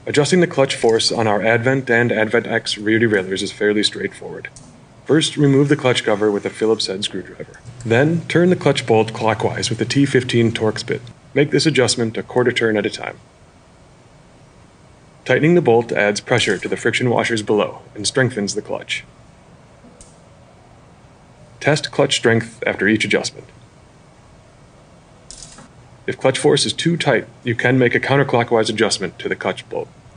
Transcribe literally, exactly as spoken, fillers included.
Adjusting the clutch force on our Advent and Advent X rear derailleurs is fairly straightforward. First, remove the clutch cover with a Phillips head screwdriver. Then, turn the clutch bolt clockwise with the T fifteen Torx bit. Make this adjustment a quarter turn at a time. Tightening the bolt adds pressure to the friction washers below and strengthens the clutch. Test clutch strength after each adjustment. If clutch force is too tight, you can make a counterclockwise adjustment to the clutch bolt.